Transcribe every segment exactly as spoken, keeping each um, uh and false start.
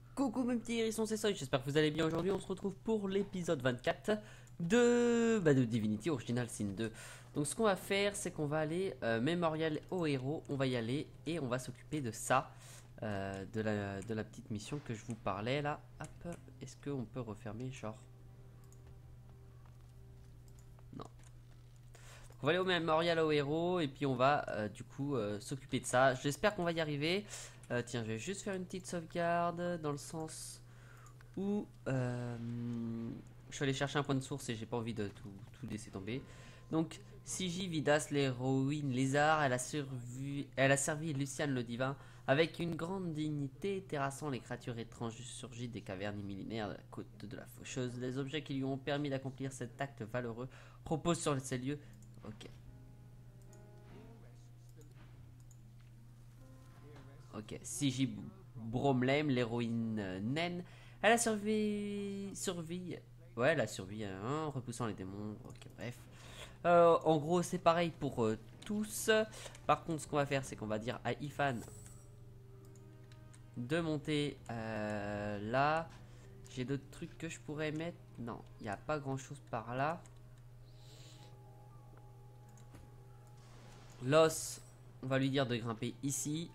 Coucou mes petits hérissons, c'est Soy, j'espère que vous allez bien. Aujourd'hui on se retrouve pour l'épisode vingt-quatre de, bah, de Divinity Original Sin deux. Donc ce qu'on va faire c'est qu'on va aller euh, Mémorial aux héros, on va y aller et on va s'occuper de ça, euh, de, la, de la petite mission que je vous parlais là. Hop, est-ce qu'on peut refermer genre? Non. On va aller au Mémorial aux héros et puis on va euh, du coup euh, s'occuper de ça. J'espère qu'on va y arriver. Euh, tiens, je vais juste faire une petite sauvegarde dans le sens où euh, je suis allé chercher un point de source et j'ai pas envie de tout, tout laisser tomber. Donc, Siji Vidas, l'héroïne lézard, elle a, survu, elle a servi Luciane le divin avec une grande dignité, terrassant les créatures étranges surgies des cavernes millénaires de la côte de la Faucheuse. Les objets qui lui ont permis d'accomplir cet acte valeureux reposent sur ces lieux. Ok. Ok, Siji Bromlem, l'héroïne euh, naine, elle a survécu. Survie. Ouais, elle a survécu hein, en repoussant les démons. Ok, bref. Euh, en gros, c'est pareil pour euh, tous. Par contre, ce qu'on va faire, c'est qu'on va dire à Ifan de monter euh, là. J'ai d'autres trucs que je pourrais mettre. Non, il n'y a pas grand chose par là. L'os, on va lui dire de grimper ici.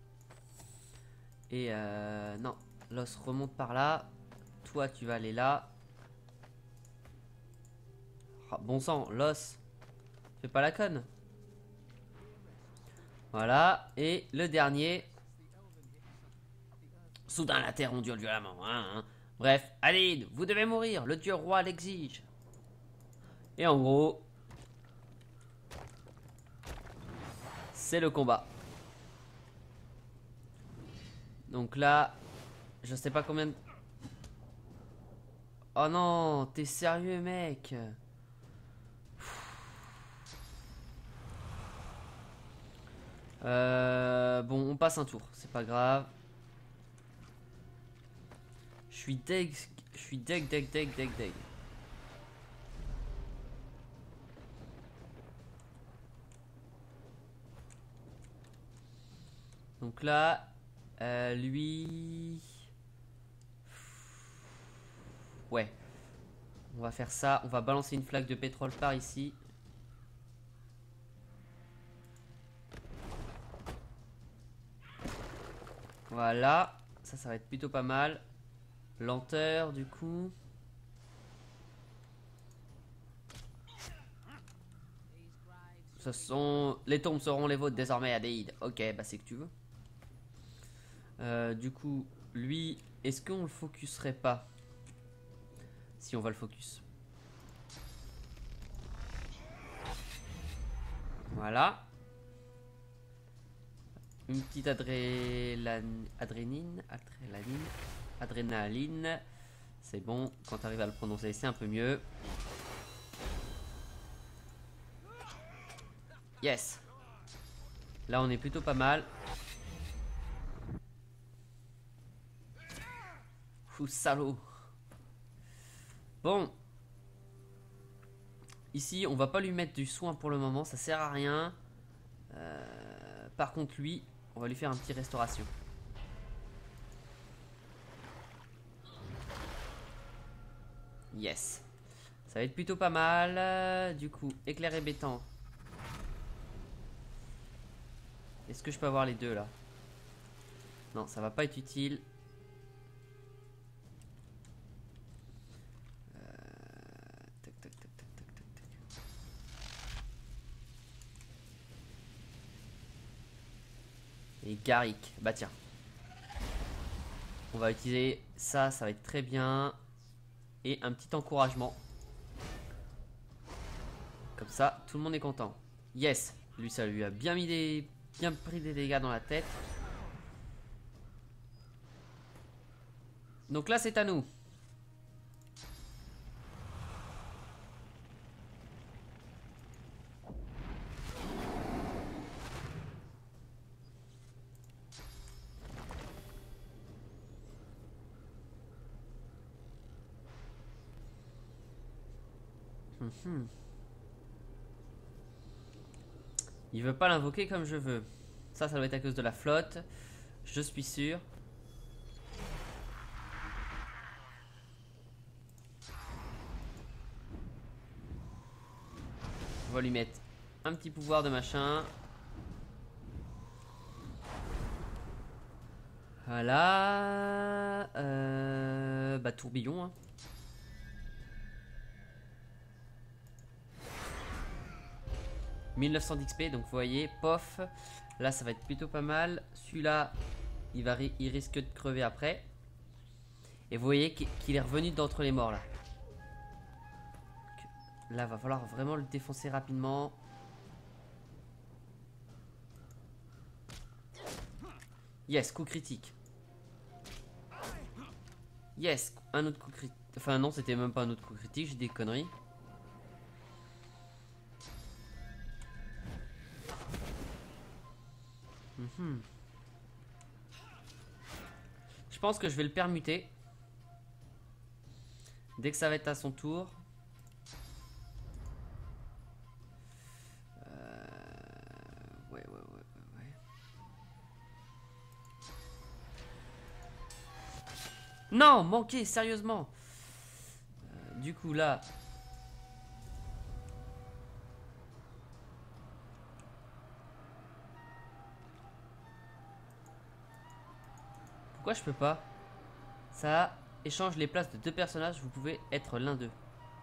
Et euh, non, l'os remonte par là. Toi, tu vas aller là. Oh, bon sang, l'os. Fais pas la conne. Voilà. Et le dernier. Soudain, la terre ondule violemment. Hein, hein. Bref, allez, vous devez mourir. Le dieu roi l'exige. Et en gros, c'est le combat. Donc là, je sais pas combien de... Oh non, t'es sérieux, mec? Euh, bon, on passe un tour, c'est pas grave. Je suis deg, je suis deg, deg, deg, deg, deg. Donc là, euh, lui... Ouais. On va faire ça, on va balancer une flaque de pétrole par ici. Voilà, ça, ça va être plutôt pas mal. Lenteur, du coup. Ce sont... Les tombes seront les vôtres désormais, Adéide. Ok, bah c'est que tu veux. Euh, du coup, lui, est-ce qu'on le focuserait pas? Si on va le focus. Voilà. Une petite adrénaline, adrénine, adrénaline, adrénaline. C'est bon, quand tu arrives à le prononcer, c'est un peu mieux. Yes. Là, on est plutôt pas mal. Fou salaud. Bon. Ici, on va pas lui mettre du soin pour le moment, ça sert à rien. Euh, par contre, lui, on va lui faire un petit restauration. Yes. Ça va être plutôt pas mal. Du coup, éclair et béton. Est-ce que je peux avoir les deux là? Non, ça va pas être utile. Euh, tac, tac, tac, tac, tac, tac, tac. Et Garrick. Bah tiens. On va utiliser ça, ça va être très bien. Et un petit encouragement. Comme ça, tout le monde est content. Yes. Lui, ça lui a bien mis des... bien pris des dégâts dans la tête. Donc là, c'est à nous. Mmh. Il veut pas l'invoquer comme je veux. Ça, ça doit être à cause de la flotte. Je suis sûr. On va lui mettre un petit pouvoir de machin. Voilà. Euh, bah tourbillon. Hein. mille neuf cents d'X P, donc vous voyez, pof. Là, ça va être plutôt pas mal. Celui-là, il, va ri il risque de crever après. Et vous voyez qu'il est revenu d'entre les morts là. Là, va falloir vraiment le défoncer rapidement. Yes, coup critique. Yes, un autre coup critique. Enfin non, c'était même pas un autre coup critique, j'ai des conneries. Mm-hmm. Je pense que je vais le permuter. Dès que ça va être à son tour. Euh... Ouais, ouais, ouais, ouais, ouais. Non, manqué, sérieusement. Euh, du coup, là... Pourquoi je peux pas? Ça échange les places de deux personnages, vous pouvez être l'un d'eux.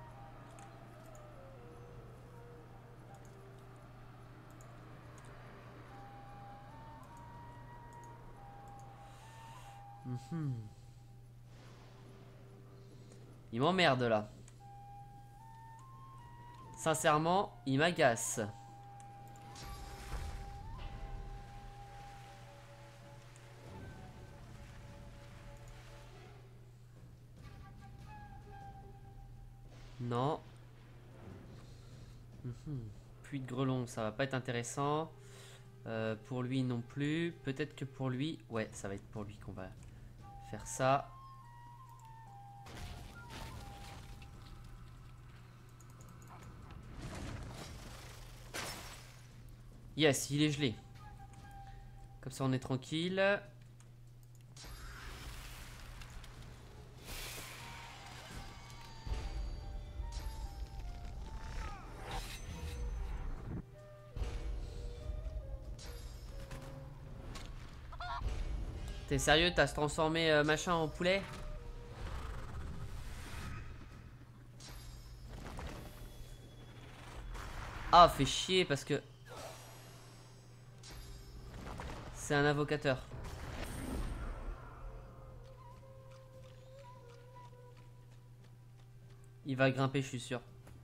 Mmh. Il m'emmerde là. Sincèrement, il m'agace. Non. Mmh. Puits de grelon, ça va pas être intéressant. Euh, pour lui non plus. Peut-être que pour lui... Ouais, ça va être pour lui qu'on va faire ça. Yes, il est gelé. Comme ça, on est tranquille. T'es sérieux? T'as se transformé euh, machin en poulet? Ah, fait chier parce que... C'est un invocateur. Il va grimper, je suis sûr.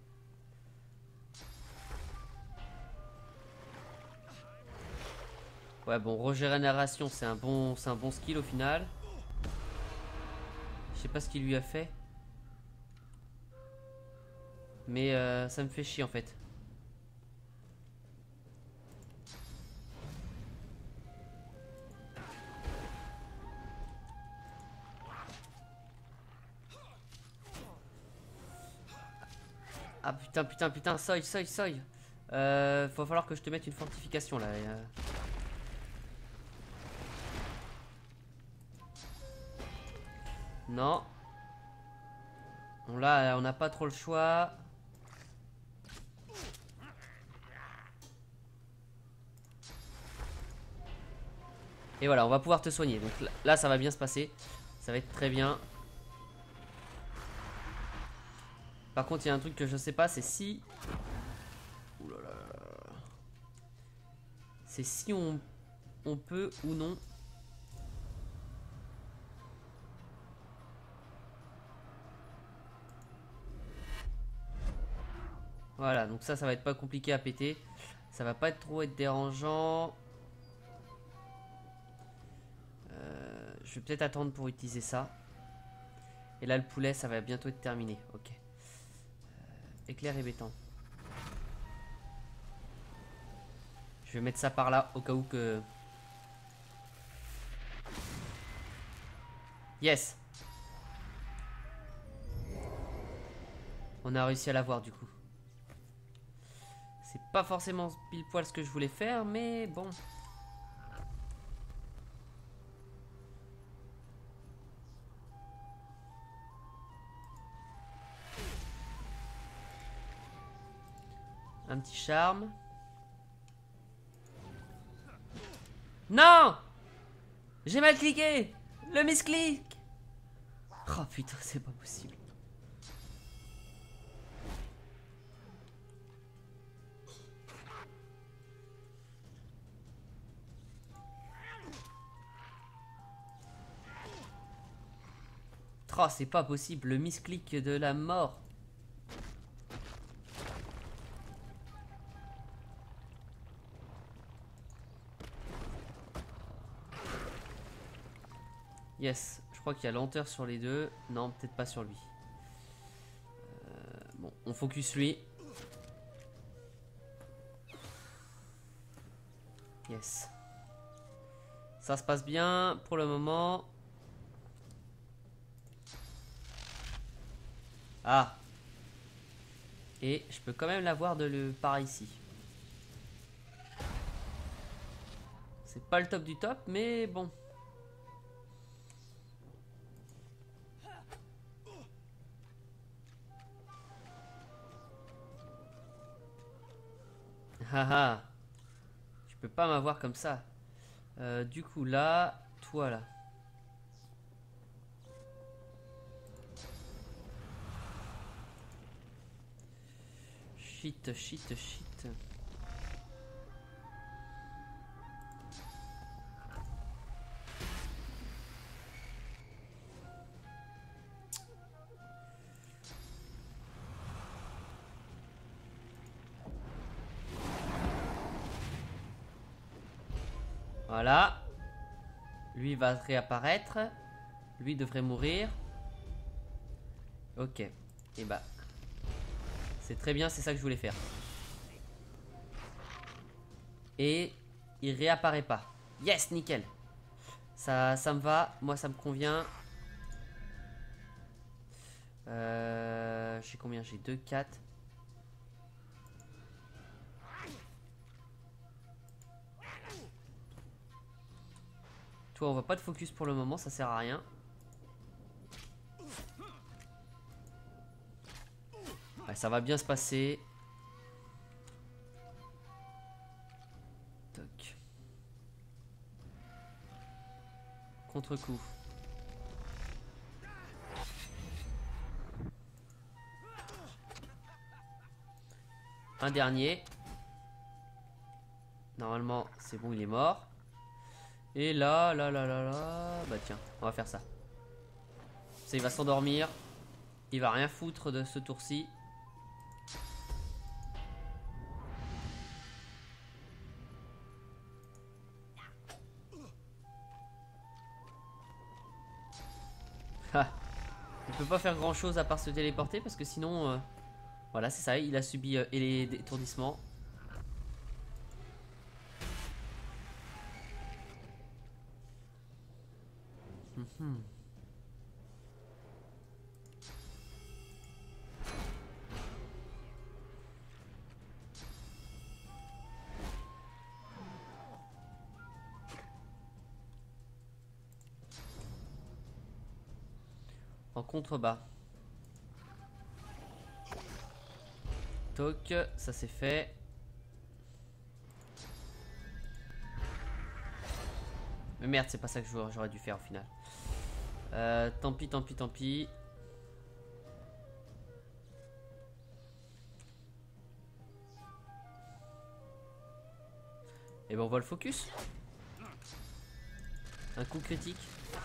Ouais, bon, régénération, c'est un bon, c'est un bon skill au final. Je sais pas ce qu'il lui a fait. Mais euh, ça me fait chier en fait. Ah putain, putain, putain, soy, soy, soy. Euh, va falloir que je te mette une fortification là. Euh... Non. Bon là, on n'a pas trop le choix. Et voilà, on va pouvoir te soigner. Donc là, là, ça va bien se passer. Ça va être très bien. Par contre, il y a un truc que je sais pas, c'est si... Ouh là là. C'est si on, on peut ou non... Voilà, donc ça, ça va être pas compliqué à péter. Ça va pas être trop être dérangeant. Euh, je vais peut-être attendre pour utiliser ça. Et là, le poulet, ça va bientôt être terminé. Ok. Euh, éclair et béton. Je vais mettre ça par là, au cas où que... Yes! On a réussi à l'avoir, du coup. C'est pas forcément pile poil ce que je voulais faire, mais bon. Un petit charme. Non! J'ai mal cliqué! Le misclic! Oh putain, c'est pas possible. Oh, c'est pas possible, le misclic de la mort. Yes, je crois qu'il y a lenteur sur les deux. Non, peut-être pas sur lui. Euh, bon, on focus lui. Yes. Ça se passe bien pour le moment. Ah. Et je peux quand même l'avoir de le par ici. C'est pas le top du top, mais bon. Haha. Je peux pas m'avoir comme ça. Euh, du coup là, toi là. Shit, shit, shit. Voilà. Lui va réapparaître. Lui devrait mourir. Ok. Et bah. C'est très bien, c'est ça que je voulais faire. Et il réapparaît pas. Yes, nickel. Ça, ça me va. Moi, ça me convient. Euh, j'ai combien? J'ai deux, quatre. Toi, on va pas de focus pour le moment, ça sert à rien. Ouais, ça va bien se passer. Toc. Contre-coup. Un dernier. Normalement, c'est bon, il est mort. Et là, là, là, là, là... Bah tiens, on va faire ça. Ça, il va s'endormir. Il va rien foutre de ce tour-ci. Ah. Il peut pas faire grand-chose à part se téléporter parce que sinon... Euh... Voilà, c'est ça, il a subi euh, les étourdissements. Mm-hmm. En contrebas. Toc, ça c'est fait. Mais merde, c'est pas ça que j'aurais dû faire au final. Euh, tant pis, tant pis, tant pis. Et ben on va le focus. Un coup critique.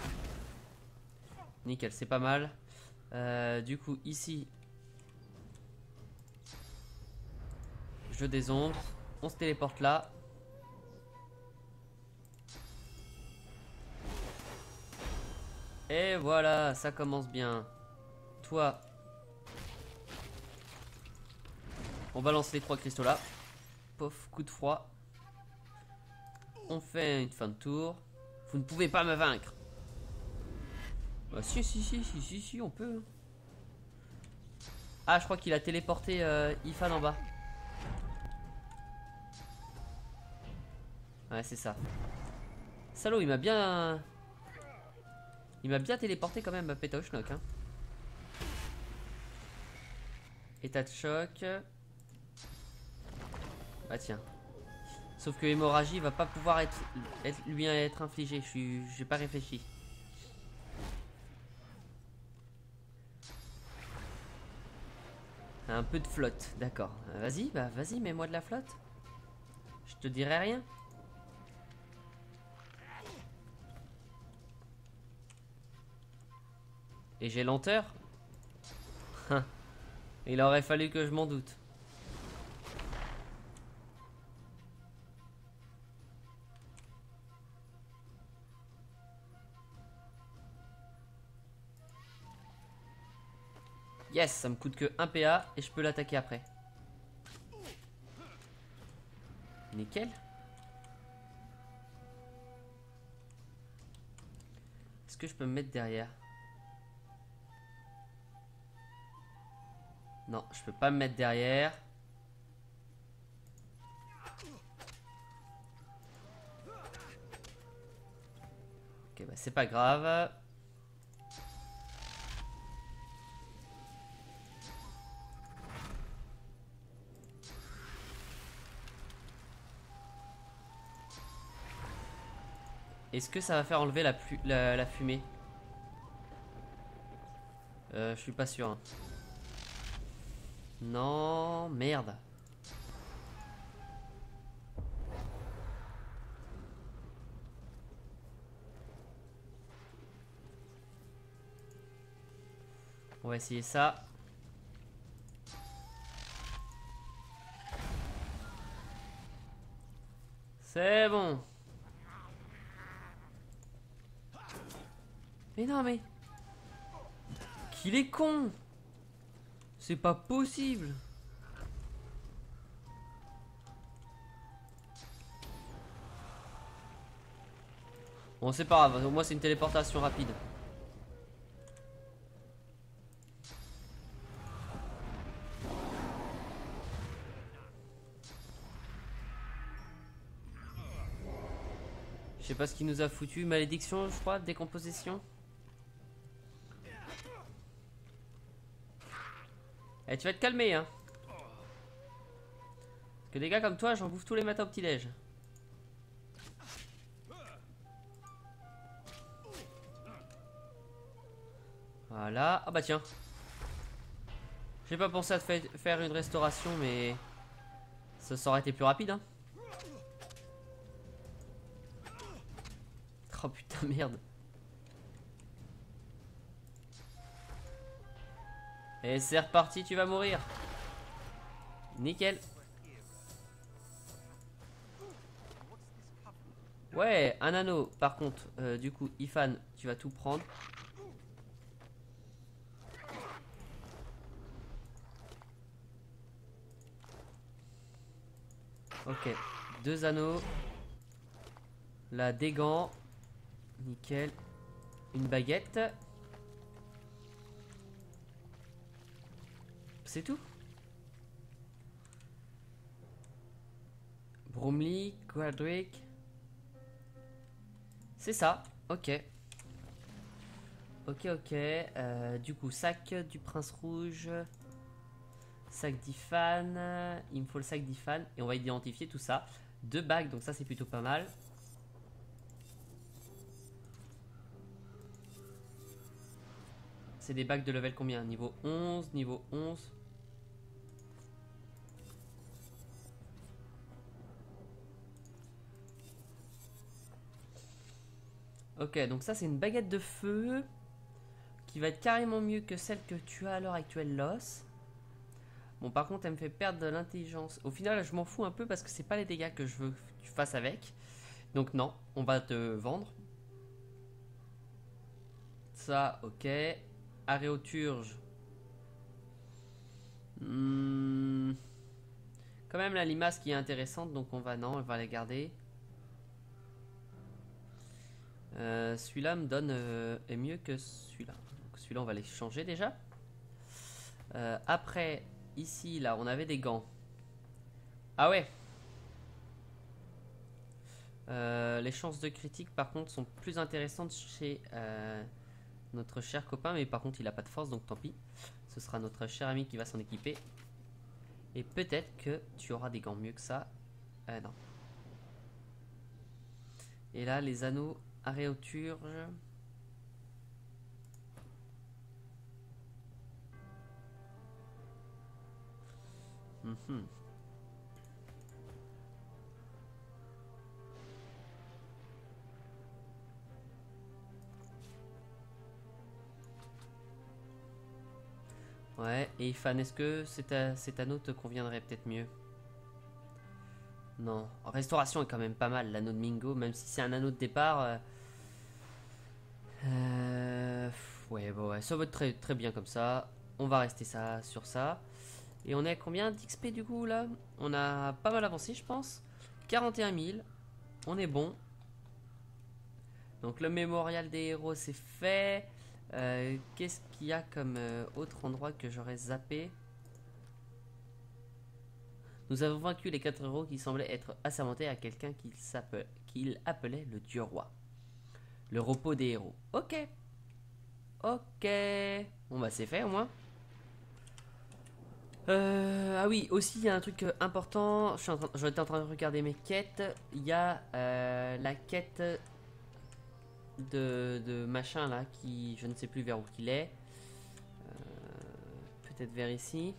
Nickel, c'est pas mal. Euh, du coup, ici, jeu des ombres. On se téléporte là. Et voilà, ça commence bien. Toi, on balance les trois cristaux là. Pof, coup de froid. On fait une fin de tour. Vous ne pouvez pas me vaincre. Bah si, si, si, si, si, si, on peut. Ah, je crois qu'il a téléporté euh, Ifan en bas. Ouais, c'est ça. Salaud, il m'a bien... Il m'a bien téléporté quand même à Pétochnock, hein. État de choc. Ah tiens. Sauf que l'hémorragie va pas pouvoir être, être lui être infligée. Je suis, j'ai pas réfléchi. Un peu de flotte, d'accord. Vas-y, bah vas-y, mets-moi de la flotte. Je te dirai rien. Et j'ai lenteur. Il aurait fallu que je m'en doute. Yes, ça me coûte que un P A et je peux l'attaquer après. Nickel. Est-ce que je peux me mettre derrière? Non, je peux pas me mettre derrière. Ok, bah c'est pas grave. Est-ce que ça va faire enlever la, la, la fumée? Euh, je suis pas sûr. Hein. Non, merde. On va essayer ça. C'est bon. Mais non, mais... Qu'il est con. C'est pas possible. Bon, c'est pas grave. Au moins, c'est une téléportation rapide. Je sais pas ce qu'il nous a foutu. Malédiction, je crois. Décomposition. Eh, tu vas te calmer, hein. Parce que des gars comme toi, j'en bouffe tous les matins au petit-déj. Voilà. Ah bah tiens. J'ai pas pensé à te faire une restauration, mais... Ça, ça aurait été plus rapide, hein. Oh putain, merde. Et c'est reparti, tu vas mourir. Nickel. Ouais, un anneau. Par contre, euh, du coup, Ifan, tu vas tout prendre. Ok, deux anneaux. Là, des gants. Nickel. Une baguette. C'est tout. Bromley, Quadric. C'est ça, ok. Ok, ok. Euh, du coup, sac du prince rouge. Sac d'Ifan. Il me faut le sac d'Ifan. Et on va identifier tout ça. Deux bagues, donc ça c'est plutôt pas mal. C'est des bagues de level combien? Niveau onze, niveau onze. Ok, donc ça c'est une baguette de feu qui va être carrément mieux que celle que tu as à l'heure actuelle, Los. Bon, par contre, elle me fait perdre de l'intelligence. Au final, je m'en fous un peu parce que c'est pas les dégâts que je veux que tu fasses avec. Donc non, on va te vendre. Ça, ok. Aréoturge. Hmm. Quand même la limace qui est intéressante, donc on va non, on va la garder. Euh, celui-là me donne euh, est mieux que celui-là. Donc celui-là on va les changer déjà. Euh, après ici là on avait des gants. Ah ouais. Euh, les chances de critique par contre sont plus intéressantes chez euh, notre cher copain, mais par contre il a pas de force donc tant pis. Ce sera notre cher ami qui va s'en équiper. Et peut-être que tu auras des gants mieux que ça. Euh, non. Et là, les anneaux aréoturges. Mhm. Ouais, et Ifan, est-ce que cet, a- cet anneau te conviendrait peut-être mieux? Non. Restauration est quand même pas mal, l'anneau de Mingo, même si c'est un anneau de départ. Euh... euh, Ouais, bon, ouais, ça va être très, très bien comme ça. On va rester ça sur ça. Et on est à combien d'X P du coup là? On a pas mal avancé, je pense. quarante et un mille. On est bon. Donc le mémorial des héros, c'est fait. Euh, Qu'est-ce qu'il y a comme euh, autre endroit que j'aurais zappé? Nous avons vaincu les quatre héros qui semblaient être assermentés à quelqu'un qu'il s'appel- qu'il appelait le dieu roi. Le repos des héros. Ok. Ok. Bon bah c'est fait au moins. Euh, ah oui, aussi il y a un truc euh, important. Je suis en train- J'étais en train de regarder mes quêtes. Il y a euh, la quête de, de machin là qui je ne sais plus vers où qu'il est. Euh, Peut-être vers ici.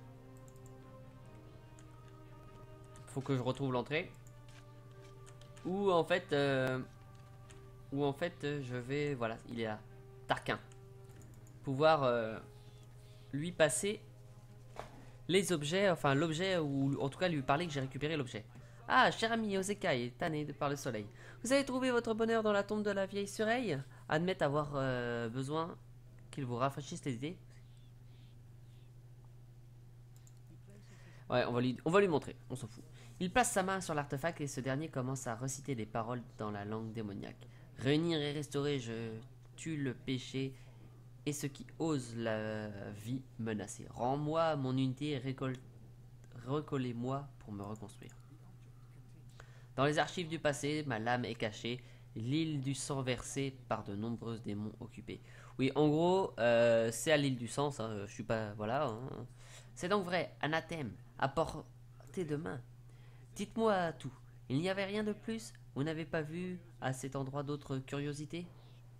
Faut que je retrouve l'entrée. Ou en fait, euh, ou en fait, euh, je vais, voilà, il est là, Tarquin. Pouvoir euh, lui passer les objets, enfin l'objet ou en tout cas lui parler que j'ai récupéré l'objet. Ah, cher ami Osekai, tanné de par le soleil. Vous avez trouvé votre bonheur dans la tombe de la vieille Sureille? Admettre avoir euh, besoin qu'il vous rafraîchisse les idées. Ouais, on va lui, on va lui montrer, on s'en fout. Il place sa main sur l'artefact et ce dernier commence à reciter des paroles dans la langue démoniaque. Réunir et restaurer, je tue le péché et ceux qui osent la vie menacée. Rends-moi mon unité et récolte, recollez-moi pour me reconstruire. Dans les archives du passé, ma lame est cachée, l'île du sang versée par de nombreux démons occupés. Oui, en gros, euh, c'est à l'île du sang, ça, je suis pas... Voilà. Hein. C'est donc vrai, anathème, à portée de main. Dites-moi tout. Il n'y avait rien de plus? Vous n'avez pas vu à cet endroit d'autres curiosités?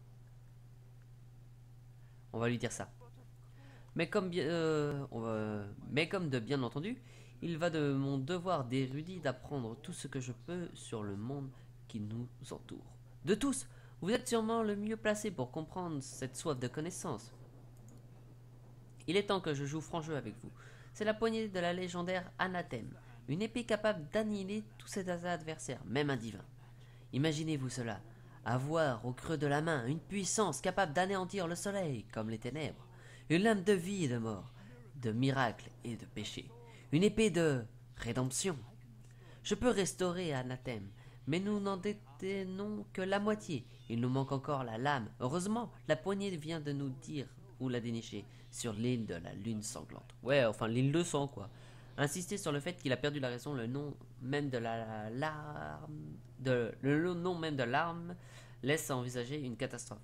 On va lui dire ça. Mais comme, bien, euh, on va- mais comme de bien entendu, il va de mon devoir d'érudit d'apprendre tout ce que je peux sur le monde qui nous entoure. De tous, vous êtes sûrement le mieux placé pour comprendre cette soif de connaissance. Il est temps que je joue franc jeu avec vous. C'est la poignée de la légendaire Anathème, une épée capable d'annihiler tous ses adversaires, même un divin. Imaginez-vous cela, avoir au creux de la main une puissance capable d'anéantir le soleil comme les ténèbres, une lame de vie et de mort, de miracle et de péché, une épée de rédemption. Je peux restaurer Anathème, mais nous n'en détenons que la moitié. Il nous manque encore la lame. Heureusement, la poignée vient de nous dire où la dénicher, sur l'île de la lune sanglante. Ouais, enfin l'île de sang, quoi. Insister sur le fait qu'il a perdu la raison, le nom même de la larme, de, le nom même de l'arme laisse envisager une catastrophe.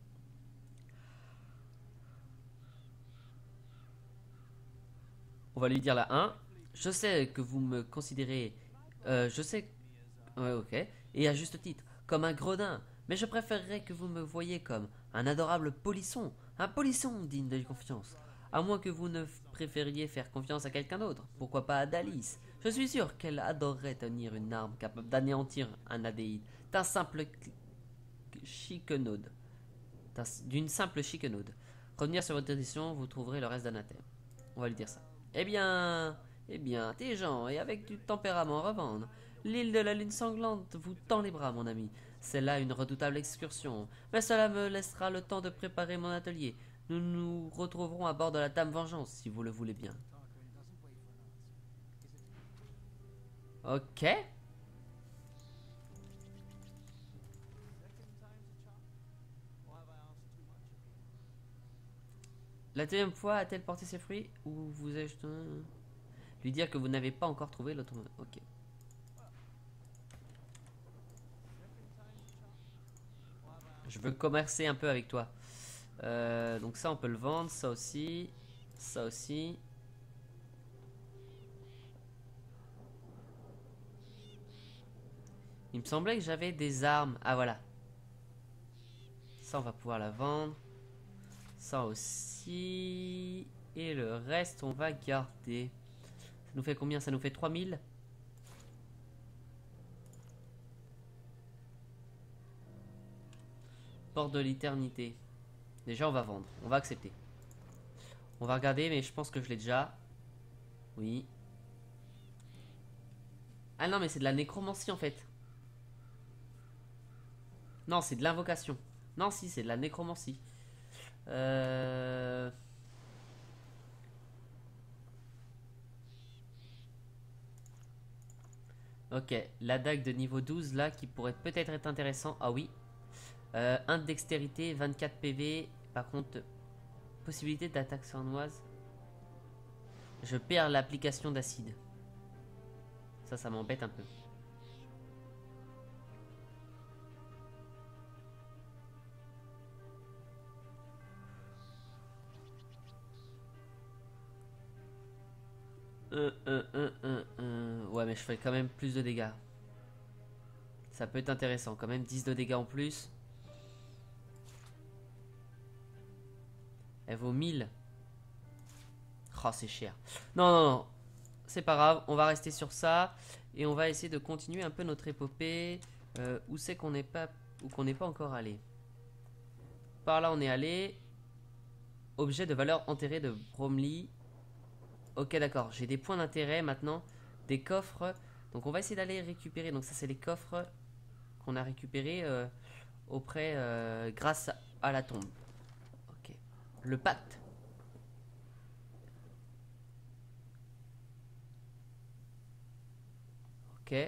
On va lui dire la un. Je sais que vous me considérez... Euh, je sais... Ouais, ok. Et à juste titre, comme un gredin. Mais je préférerais que vous me voyiez comme un adorable polisson. Un polisson digne de confiance. À moins que vous ne préfériez faire confiance à quelqu'un d'autre. Pourquoi pas à Dalice? Je suis sûr qu'elle adorerait tenir une arme capable d'anéantir un adéide. D'un simple chiquenaude. D'une simple chiquenaude. Revenir sur votre décision, vous trouverez le reste d'anathème. On va lui dire ça. Eh bien, eh bien, intelligent et avec du tempérament à revendre. L'île de la lune sanglante vous tend les bras, mon ami. C'est là une redoutable excursion, mais cela me laissera le temps de préparer mon atelier. Nous nous retrouverons à bord de la Dame Vengeance, si vous le voulez bien. Ok. La deuxième fois a-t-elle porté ses fruits ou vous ai-je... Lui dire que vous n'avez pas encore trouvé l'autre... Ok. Je veux commercer un peu avec toi. Euh, donc ça, on peut le vendre. Ça aussi. Ça aussi. Il me semblait que j'avais des armes. Ah voilà. Ça on va pouvoir la vendre. Ça aussi. Et le reste on va garder. Ça nous fait combien? Ça nous fait trois mille. Porte de l'éternité. Déjà on va vendre. On va accepter. On va regarder mais je pense que je l'ai déjà. Oui. Ah non mais c'est de la nécromancie en fait. Non c'est de l'invocation. Non si c'est de la nécromancie. Euh... Ok, la dague de niveau douze là qui pourrait peut-être être intéressant. Ah oui. Euh, un de dextérité, vingt-quatre P V. Par contre, possibilité d'attaque sournoise. Je perds l'application d'acide. Ça, ça m'embête un peu. Euh, euh, euh, euh, euh. Ouais, mais je ferai quand même plus de dégâts. Ça peut être intéressant. Quand même dix de dégâts en plus. Elle vaut mille. Oh, c'est cher. Non, non, non. C'est pas grave. On va rester sur ça. Et on va essayer de continuer un peu notre épopée. Euh, où c'est qu'on n'est pas, où qu'on n'est pas encore allé. Par là, on est allé. Objet de valeur enterré de Bromley. Ok, d'accord. J'ai des points d'intérêt maintenant. Des coffres. Donc, on va essayer d'aller récupérer. Donc, ça, c'est les coffres qu'on a récupérés euh, auprès, euh, grâce à la tombe. Ok. Le pacte. Ok.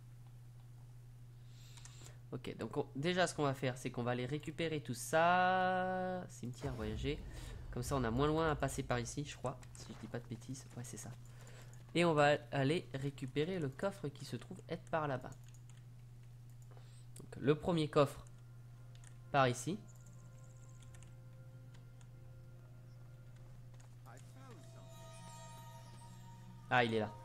Ok, donc on, déjà ce qu'on va faire, c'est qu'on va aller récupérer tout ça. Cimetière, voyager. Comme ça, on a moins loin à passer par ici, je crois. Si je dis pas de bêtises. Ouais, c'est ça. Et on va aller récupérer le coffre qui se trouve être par là-bas. Donc, le premier coffre par ici. Ah, il est là.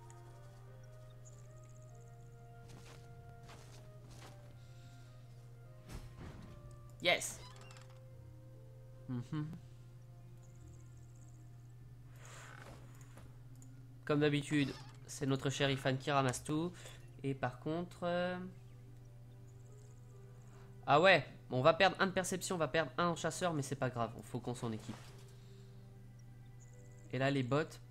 Yes. Mm-hmm. Comme d'habitude, c'est notre shérif Anne qui ramasse tout. Et par contre... euh, Ah ouais, on va perdre un de perception, on va perdre un en chasseur, mais c'est pas grave, il faut qu'on s'en équipe. Et là, les bottes...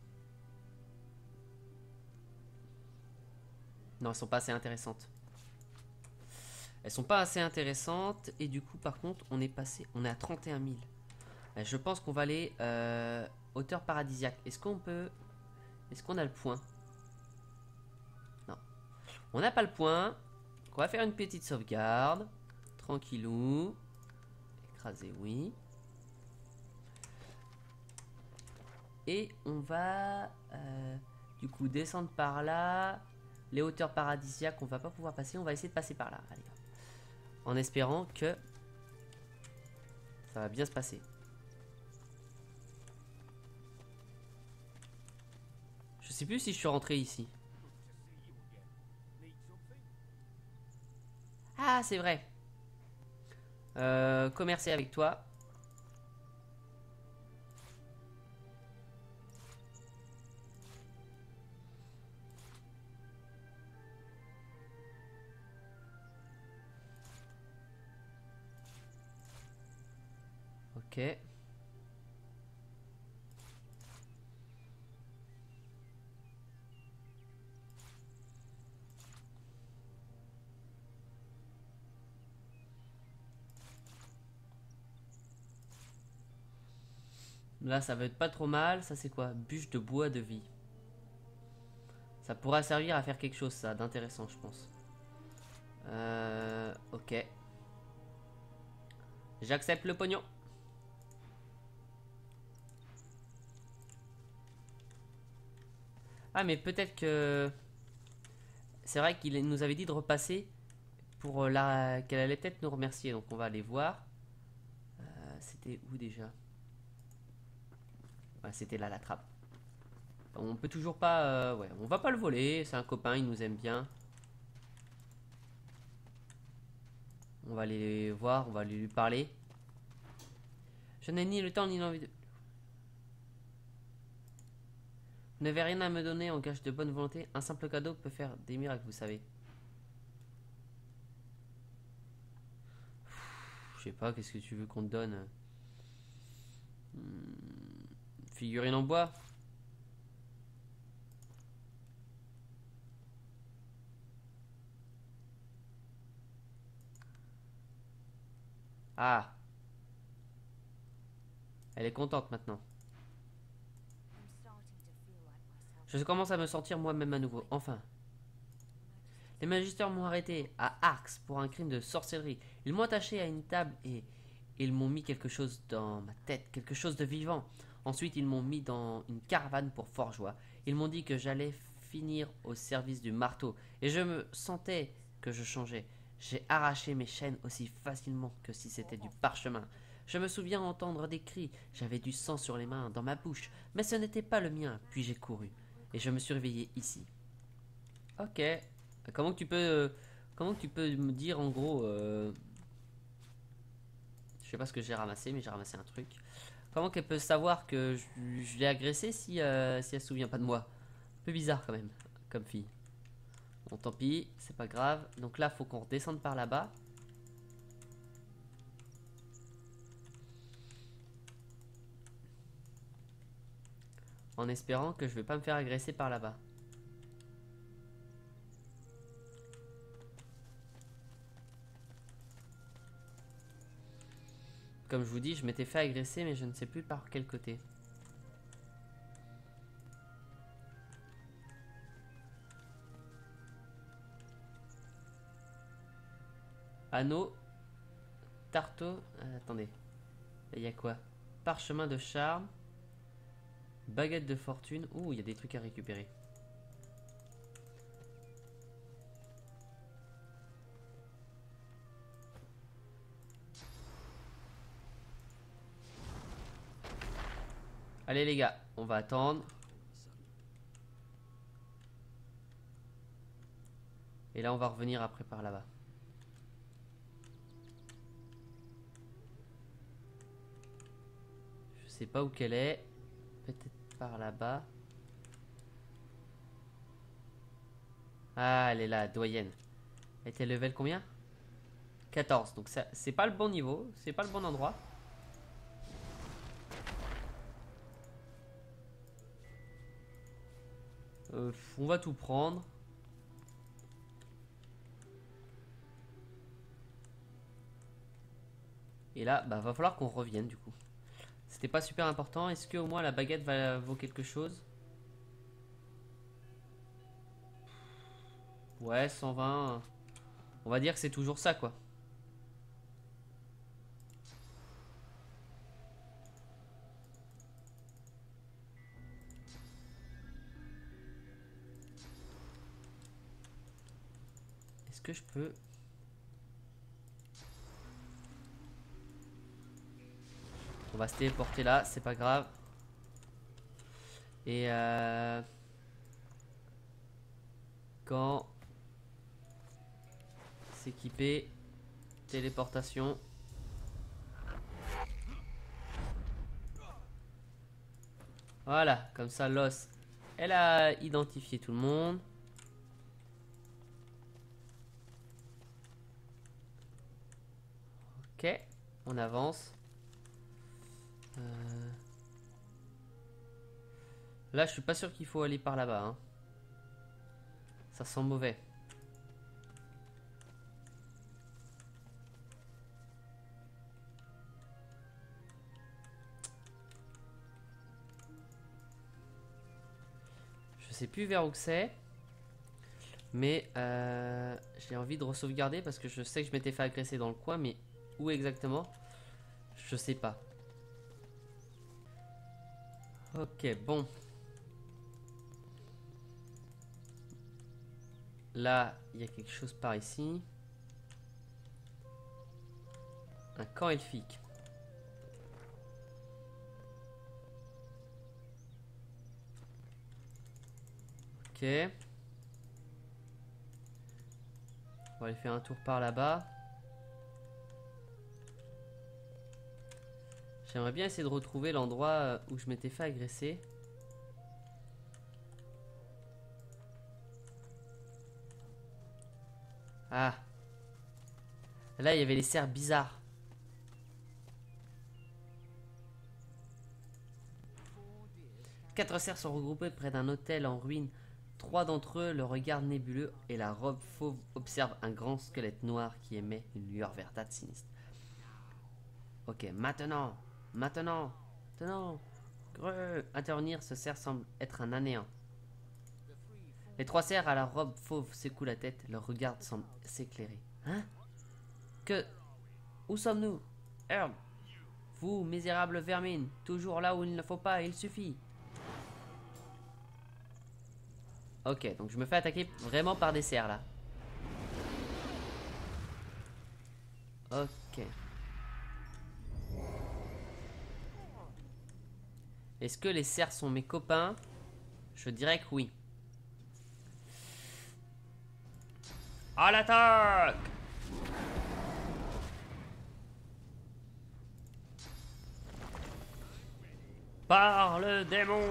Non, elles sont pas assez intéressantes. Elles sont pas assez intéressantes. Et du coup, par contre, on est passé... On est à trente et un mille. Je pense qu'on va aller... Euh, hauteur paradisiaque. Est-ce qu'on peut... Est-ce qu'on a le point? Non. On n'a pas le point. On va faire une petite sauvegarde. Tranquillou. Écraser, oui. Et on va... Euh, du coup, descendre par là. Les hauteurs paradisiaques, on va pas pouvoir passer. On va essayer de passer par là. Allez. En espérant que ça va bien se passer. Je sais plus si je suis rentré ici. Ah, c'est vrai. Euh, commercer avec toi. Ok. Là, ça va être pas trop mal. Ça, c'est quoi? Bûche de bois de vie. Ça pourra servir à faire quelque chose, ça, d'intéressant, je pense. Euh, ok. J'accepte le pognon. Ah, mais peut-être que... C'est vrai qu'il nous avait dit de repasser pour la... qu'elle allait peut-être nous remercier. Donc, on va aller voir. Euh, C'était où déjà? Ouais, c'était là, la trappe. On peut toujours pas... Euh, ouais, on va pas le voler. C'est un copain, il nous aime bien. On va aller voir, on va aller lui parler. Je n'ai ni le temps ni l'envie de... Vous n'avez rien à me donner en gage de bonne volonté. Un simple cadeau peut faire des miracles, vous savez. Je sais pas, qu'est-ce que tu veux qu'on te donne? Hmm, figurine en bois. Ah, elle est contente maintenant. Je commence à me sentir moi-même à nouveau, enfin. Les magistères m'ont arrêté à Arx pour un crime de sorcellerie. Ils m'ont attaché à une table et ils m'ont mis quelque chose dans ma tête, quelque chose de vivant. Ensuite, ils m'ont mis dans une caravane pour Forgeois. Ils m'ont dit que j'allais finir au service du marteau et je me sentais que je changeais. J'ai arraché mes chaînes aussi facilement que si c'était du parchemin. Je me souviens entendre des cris, j'avais du sang sur les mains, dans ma bouche, mais ce n'était pas le mien, puis j'ai couru. Et je me suis réveillé ici. Ok. Comment que tu peux, euh, comment que tu peux me dire en gros, euh, je sais pas ce que j'ai ramassé, mais j'ai ramassé un truc. Comment qu'elle peut savoir que je, je l'ai agressée si, euh, si elle se souvient pas de moi? Un peu bizarre quand même, comme fille. Bon, tant pis, c'est pas grave. Donc là, faut qu'on redescende par là-bas. En espérant que je vais pas me faire agresser par là-bas. Comme je vous dis, je m'étais fait agresser, mais je ne sais plus par quel côté. Anneau, tarteau. euh, attendez, il y a quoi? Parchemin de charme, baguette de fortune. Ouh, il y a des trucs à récupérer. Allez les gars, on va attendre. Et là, on va revenir après par là-bas. Je sais pas où qu'elle est. Peut-être par là-bas. Ah, elle est là, doyenne. Elle était level combien? quatorze. Donc ça, c'est pas le bon niveau. C'est pas le bon endroit. Euh, on va tout prendre. Et là, bah, va falloir qu'on revienne du coup. C'était pas super important. Est-ce que au moins la baguette va vaut quelque chose? Ouais, cent vingt. On va dire que c'est toujours ça quoi. Est-ce que je peux... On va se téléporter là, c'est pas grave. Et euh... quand s'équiper, téléportation. Voilà, comme ça l'os, elle a identifié tout le monde. Ok, on avance. Euh... Là, je suis pas sûr qu'il faut aller par là-bas. Hein. Ça sent mauvais. Je sais plus vers où c'est. Mais euh, j'ai envie de re-sauvegarder parce que je sais que je m'étais fait agresser dans le coin. Mais où exactement? Je sais pas. Ok, bon. Là, il y a quelque chose par ici. Un camp elfique. Ok. On va aller faire un tour par là-bas. J'aimerais bien essayer de retrouver l'endroit où je m'étais fait agresser. Ah. Là, il y avait les cerfs bizarres. Quatre cerfs sont regroupés près d'un hôtel en ruine. Trois d'entre eux, le regard nébuleux et la robe fauve, observent un grand squelette noir qui émet une lueur verdâtre sinistre. Ok, maintenant, maintenant, maintenant. Greu. Intervenir, ce cerf semble être un anéant. Les trois cerfs à la robe fauve secouent la tête, leur regard semble s'éclairer. Hein? Que... Où sommes-nous? Herb, vous, misérable vermine, toujours là où il ne faut pas, il suffit. Ok, donc je me fais attaquer vraiment par des cerfs là. Ok. Est-ce que les cerfs sont mes copains? Je dirais que oui. À l'attaque! Par le démon!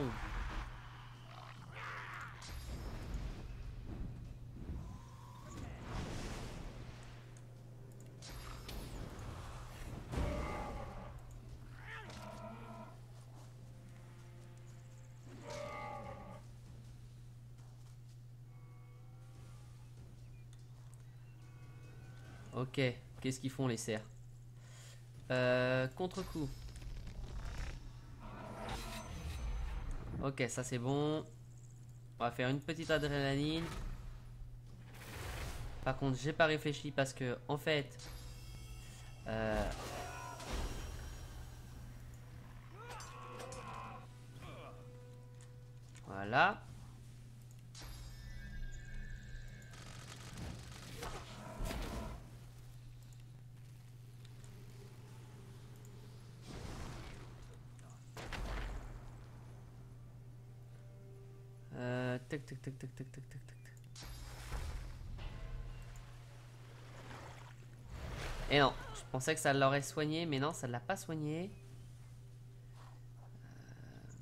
Ok, qu'est-ce qu'ils font les cerfs? Euh, contre-coup. Ok, ça c'est bon. On va faire une petite adrénaline. Par contre, j'ai pas réfléchi parce que, en fait... Euh... Voilà. Euh... Tac, tac, tac, tac, tac, tac, tac, tac. Et non, je pensais que ça l'aurait soigné, mais non, ça ne l'a pas soigné. Euh...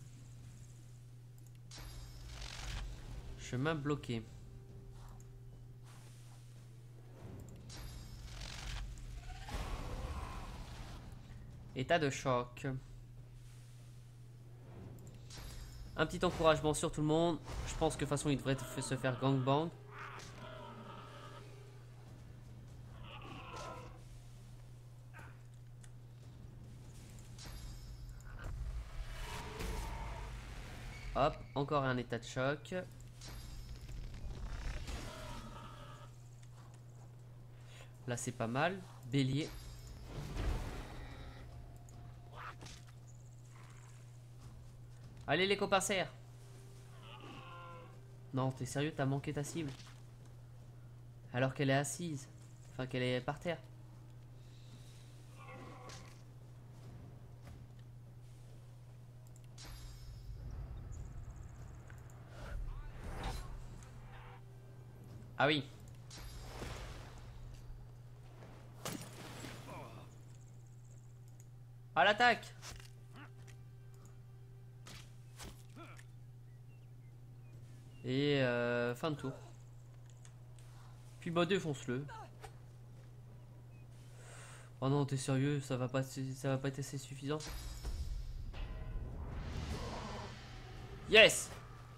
Chemin bloqué. État de choc. Un petit encouragement sur tout le monde. Je pense que de toute façon, il devrait se faire gangbang. Hop, encore un état de choc. Là, c'est pas mal. Bélier. Allez, les copains serres. Non, t'es sérieux, t'as manqué ta cible. Alors qu'elle est assise. Enfin, qu'elle est par terre. Ah oui. À l'attaque. Et euh, fin de tour. Puis bah défonce-le. Oh non, t'es sérieux, ça va pas, ça va pas être assez suffisant. Yes.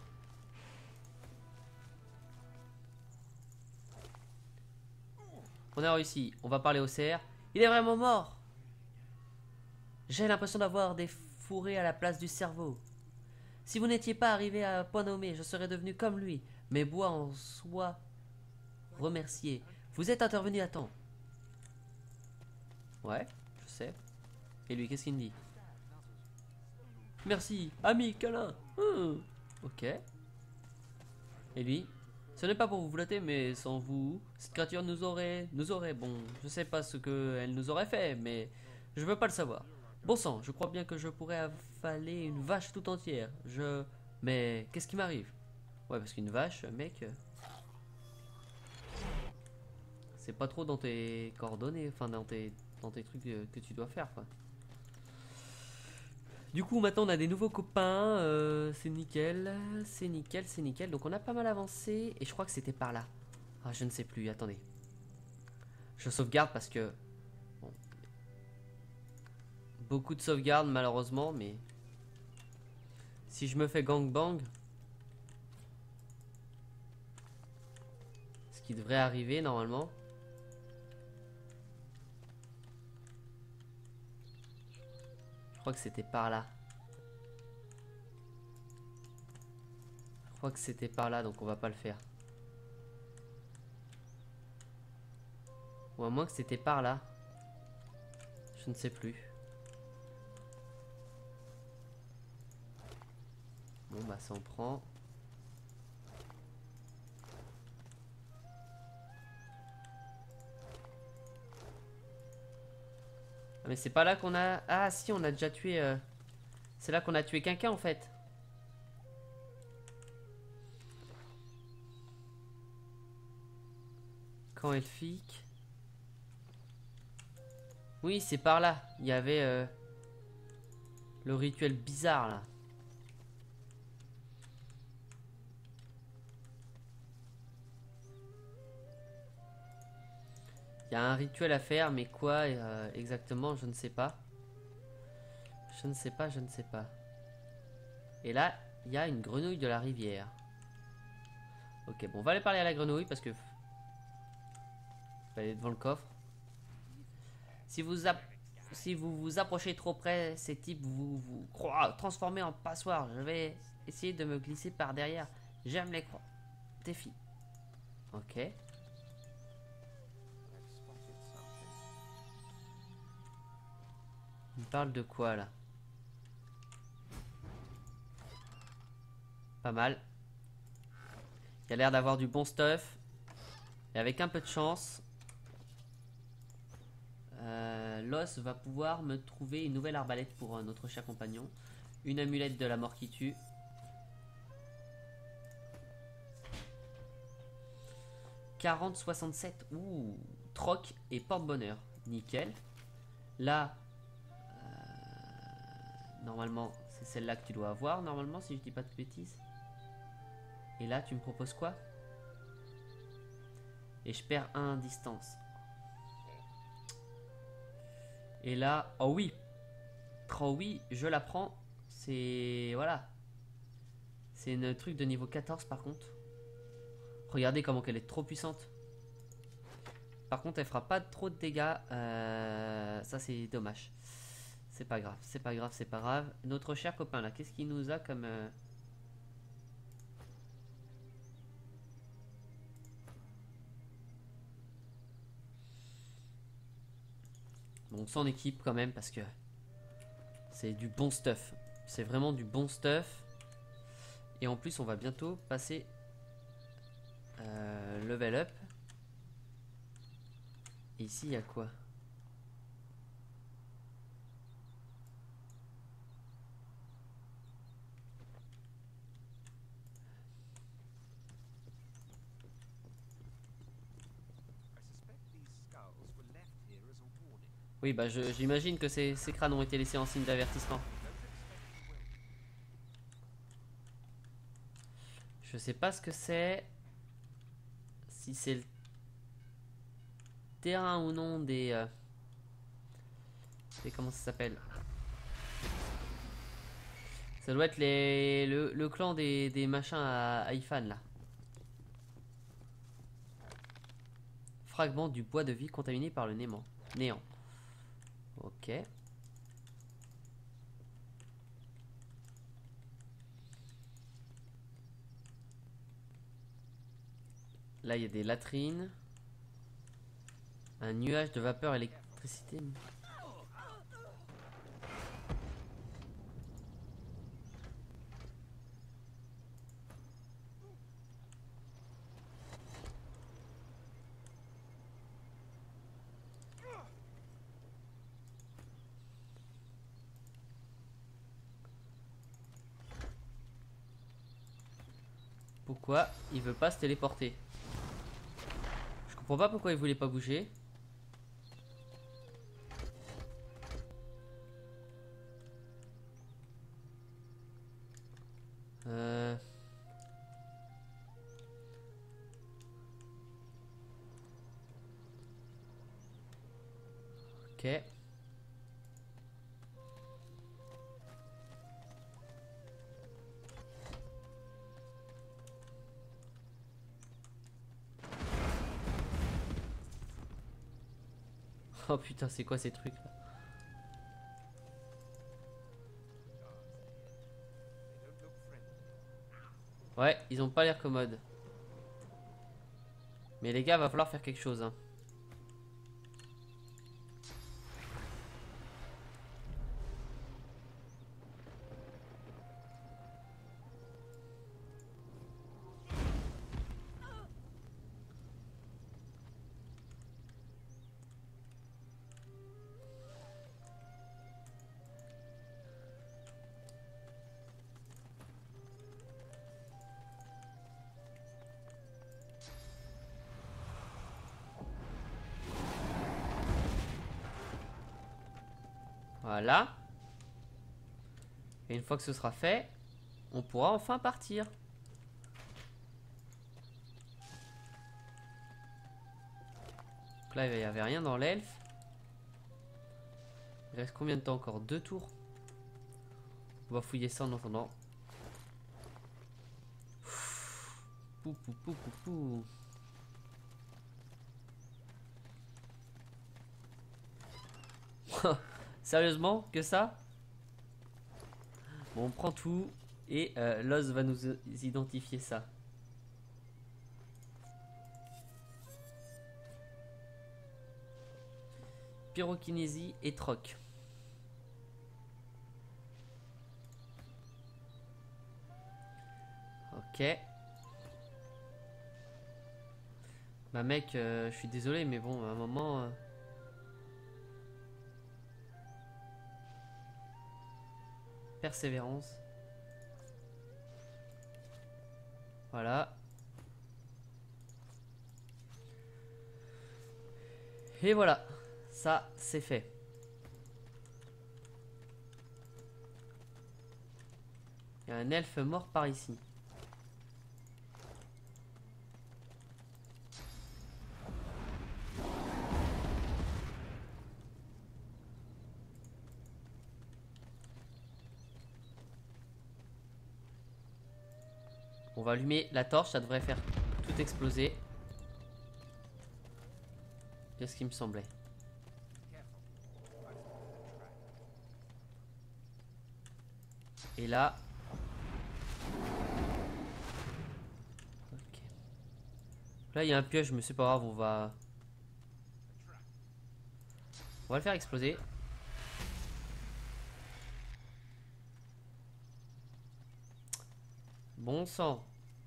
On a réussi. On va parler au cerf. Il est vraiment mort. J'ai l'impression d'avoir des fourrés à la place du cerveau. Si vous n'étiez pas arrivé à un point nommé, je serais devenu comme lui. Mes bois en soient remerciés. Vous êtes intervenu à temps. Ouais, je sais. Et lui, qu'est-ce qu'il me dit? Merci, ami, câlin. Hum. Ok. Et lui? Ce n'est pas pour vous flatter, mais sans vous, cette créature nous aurait... Nous aurait... Bon, je sais pas ce qu'elle nous aurait fait, mais je veux pas le savoir. Bon sang, je crois bien que je pourrais avaler une vache tout entière. Je... Mais qu'est-ce qui m'arrive? Ouais, parce qu'une vache, mec... C'est pas trop dans tes coordonnées, enfin dans tes, dans tes trucs que tu dois faire, quoi. Du coup, maintenant on a des nouveaux copains. euh, c'est nickel. C'est nickel, c'est nickel. Donc on a pas mal avancé. Et je crois que c'était par là. Ah, je ne sais plus. Attendez. Je sauvegarde parce que... Bon. Beaucoup de sauvegarde malheureusement, mais... Si je me fais gangbang... Ce qui devrait arriver normalement... Je crois que c'était par là. Je crois que c'était par là, donc on va pas le faire. Ou à moins que c'était par là. Je ne sais plus. Bon bah ça on prend. Ah, mais c'est pas là qu'on a... Ah si, on a déjà tué... euh, C'est là qu'on a tué quelqu'un en fait. Camp elfique. Oui, c'est par là. Il y avait euh, le rituel bizarre là. Il y a un rituel à faire, mais quoi euh, exactement, je ne sais pas. Je ne sais pas, je ne sais pas. Et là, il y a une grenouille de la rivière. Ok, bon, on va aller parler à la grenouille parce que... Je vais aller devant le coffre. Si vous, si vous vous approchez trop près, ces types vous, vous croient transformer en passoire. Je vais essayer de me glisser par derrière. J'aime les croix. Défi. Ok. Il parle de quoi là? Pas mal. Il y a l'air d'avoir du bon stuff. Et avec un peu de chance, euh, Los va pouvoir me trouver une nouvelle arbalète pour euh, notre cher compagnon. Une amulette de la mort qui tue. quarante soixante-sept. Ouh. Troc et porte-bonheur. Nickel. Là, euh, normalement, c'est celle-là que tu dois avoir. Normalement, si je dis pas de bêtises. Et là, tu me proposes quoi? Et je perds un distance. Et là, oh oui. Oh oui, je la prends. C'est... Voilà. C'est un truc de niveau quatorze par contre. Regardez comment elle est trop puissante. Par contre, elle fera pas trop de dégâts. Euh, ça, c'est dommage. C'est pas grave, c'est pas grave, c'est pas grave. Notre cher copain là, qu'est-ce qu'il nous a comme... Euh... Bon, son équipe quand même parce que c'est du bon stuff. C'est vraiment du bon stuff. Et en plus, on va bientôt passer euh, level up. Et ici, il y a quoi? Oui, bah j'imagine que ces, ces crânes ont été laissés en signe d'avertissement. Je sais pas ce que c'est. Si c'est le terrain ou non des... Euh, des comment ça s'appelle? Ça doit être les, le, le clan des, des machins à, à Ifan là. Fragment du bois de vie contaminé par le néant. Néant. Ok. Là, il y a des latrines. Un nuage de vapeur électricité. Pourquoi il veut pas se téléporter? Je comprends pas pourquoi il voulait pas bouger. Ok. Oh putain, c'est quoi ces trucs là? Ouais, ils ont pas l'air commodes. Mais les gars, va falloir faire quelque chose, hein. Voilà. Et une fois que ce sera fait, on pourra enfin partir. Donc là, il n'y avait rien dans l'elfe. Il reste combien de temps encore? Deux tours. On va fouiller ça en attendant. Pou pou pou pou pou. Sérieusement, que ça? Bon, on prend tout et euh, Loz va nous identifier ça. Pyrokinésie et troc. Ok. Bah mec, euh, je suis désolé, mais bon, à un moment... Euh... Persévérance. Voilà. Et voilà. Ça, c'est fait. Il y a un elfe mort par ici. On va allumer la torche, ça devrait faire tout exploser. C'est ce qui me semblait. Et là... Okay. Là, il y a un piège, mais c'est pas grave, on va... On va le faire exploser. Bon sang.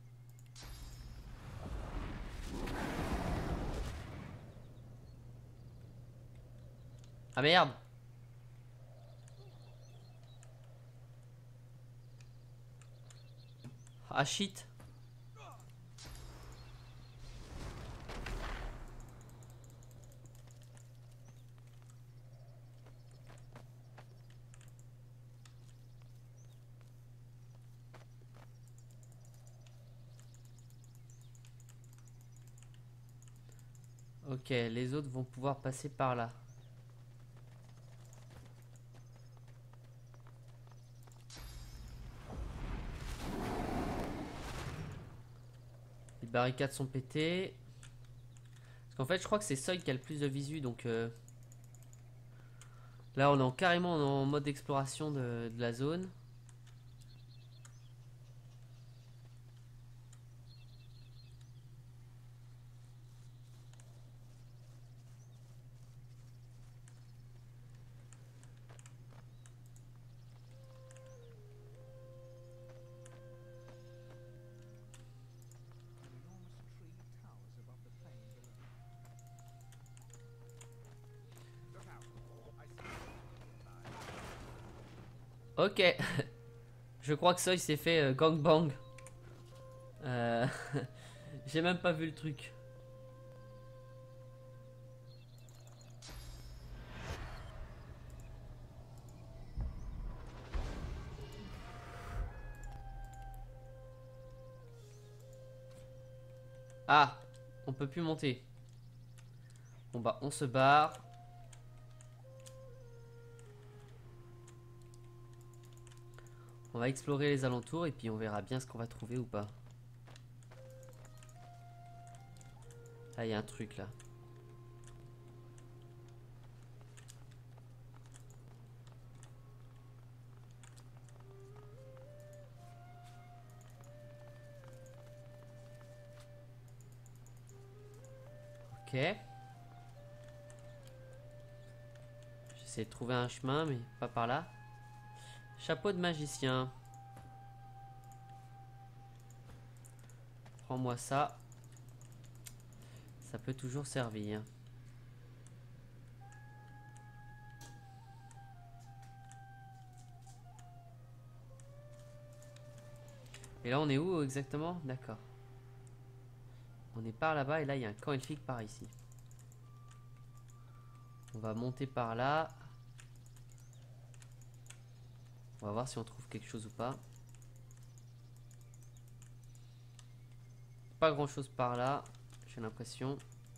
Ah merde. Ah shit. Ok, les autres vont pouvoir passer par là. Les barricades sont pétées. Parce qu'en fait, je crois que c'est Soy qui a le plus de visu, donc... Euh... Là, on est en, carrément en mode exploration de, de la zone. Ok. Je crois que Soy s'est fait euh, gangbang. Euh... J'ai même pas vu le truc. Ah, on peut plus monter. Bon bah on se barre. On va explorer les alentours et puis on verra bien ce qu'on va trouver ou pas. Ah, il y a un truc là. Ok. J'essaie de trouver un chemin, mais pas par là. Chapeau de magicien. Prends-moi ça. Ça peut toujours servir. Et là, on est où exactement? D'accord. On est par là-bas et là, il y a un camp elfique par ici. On va monter par là. On va voir si on trouve quelque chose ou pas. Pas grand-chose par là, j'ai l'impression.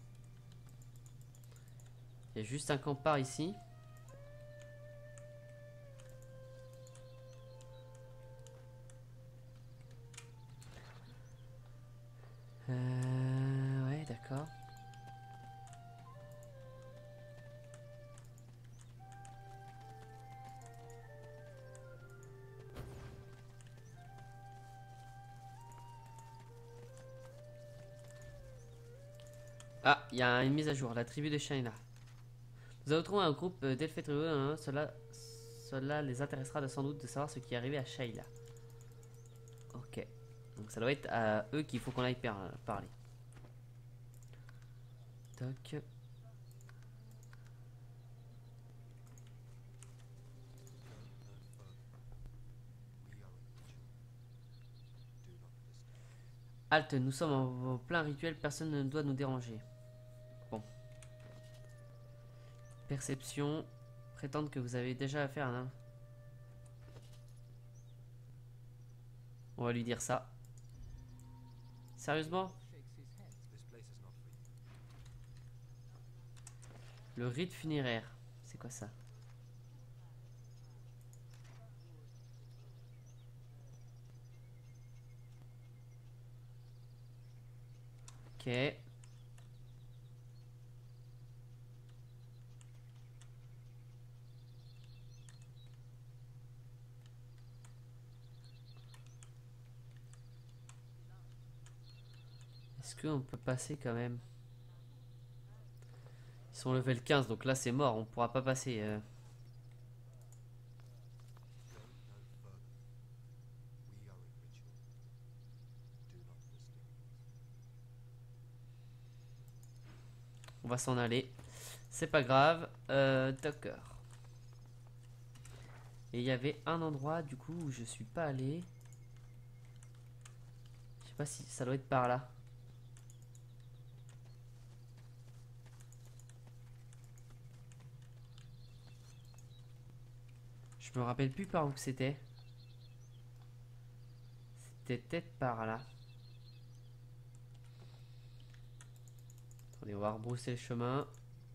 Il y a juste un camp par ici. Euh, ouais, d'accord. Ah, il y a une mise à jour, la tribu de Shaina. Nous avons trouvé un groupe d'elfes tribaux, hein, cela, cela les intéressera de sans doute de savoir ce qui est arrivé à Shaila. Ok, donc ça doit être à eux qu'il faut qu'on aille par- parler. Toc. Halte, nous sommes en, en plein rituel, personne ne doit nous déranger. Bon. Perception. Prétendre que vous avez déjà affaire à un... On va lui dire ça. Sérieusement? Le rite funéraire. C'est quoi ça? Ok. Est-ce qu'on peut passer quand même? Ils sont level quinze, donc là c'est mort, on pourra pas passer. euh. On va s'en aller. C'est pas grave. Euh, D'accord. Et il y avait un endroit du coup où je suis pas allé. Je sais pas si ça doit être par là. Je me rappelle plus par où c'était. C'était peut-être par là. Attendez, on va rebrousser le chemin.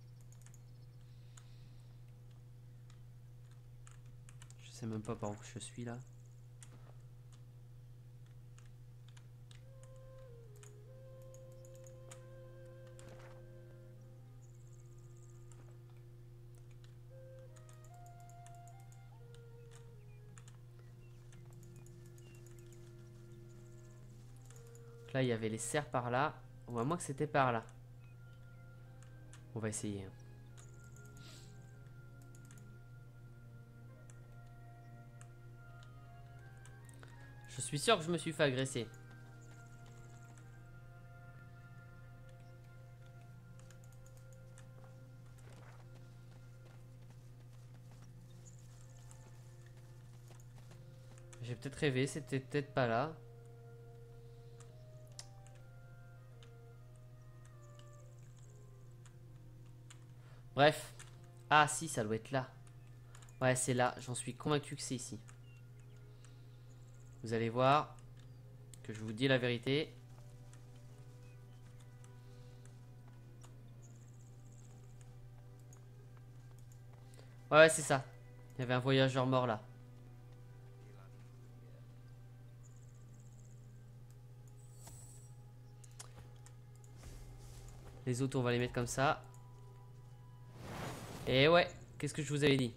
Je sais même pas par où je suis là. Donc là il y avait les cerfs par là. Ou à moins que c'était par là. On va essayer. Je suis sûr que je me suis fait agresser. J'ai peut-être rêvé, c'était peut-être pas là. Bref. Ah si, ça doit être là. Ouais, c'est là. J'en suis convaincu que c'est ici. Vous allez voir que je vous dis la vérité. Ouais, ouais, c'est ça. Il y avait un voyageur mort là. Les autres, on va les mettre comme ça. Et ouais, qu'est-ce que je vous avais dit?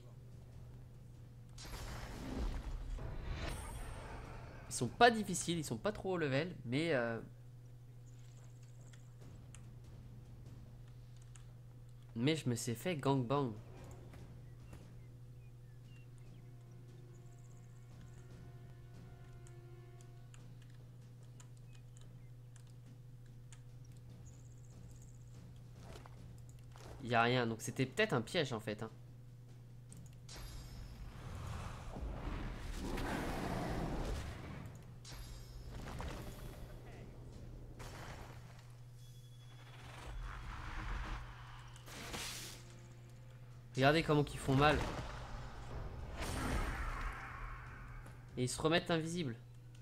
Ils sont pas difficiles, ils sont pas trop haut level, mais... Euh... Mais je me suis fait gangbang. Il y a rien, donc c'était peut-être un piège en fait. Hein. Regardez comment ils font mal. Et ils se remettent invisibles.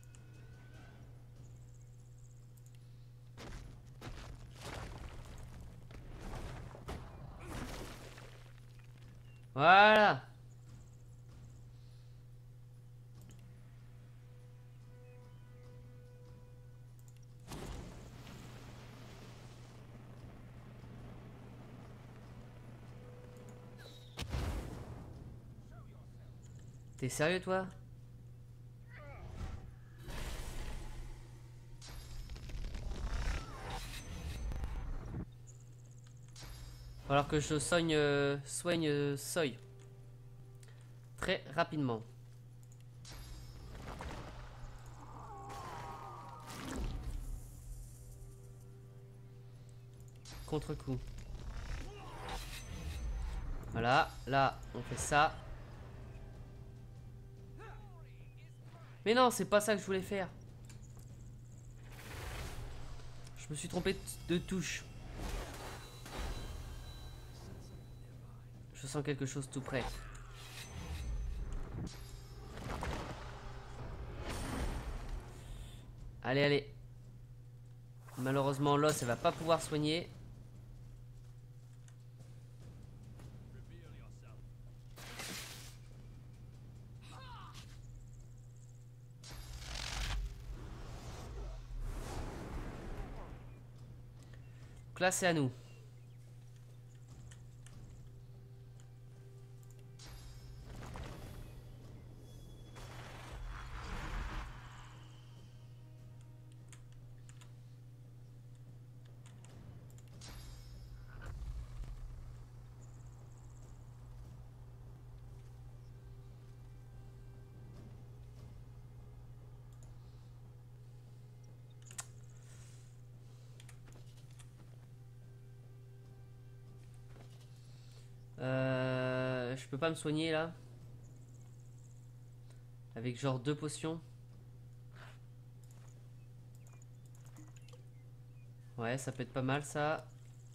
Voilà. T'es sérieux toi? Alors que je soigne, euh, soigne euh, Soy très rapidement. Contre-coup. Voilà, là on fait ça. Mais non, c'est pas ça que je voulais faire. Je me suis trompé de touche. Je sens quelque chose tout près. Allez, allez. Malheureusement, l'os, elle va pas pouvoir soigner. Donc là, c'est à nous. Euh, je peux pas me soigner là. Avec genre deux potions. Ouais, ça peut être pas mal ça.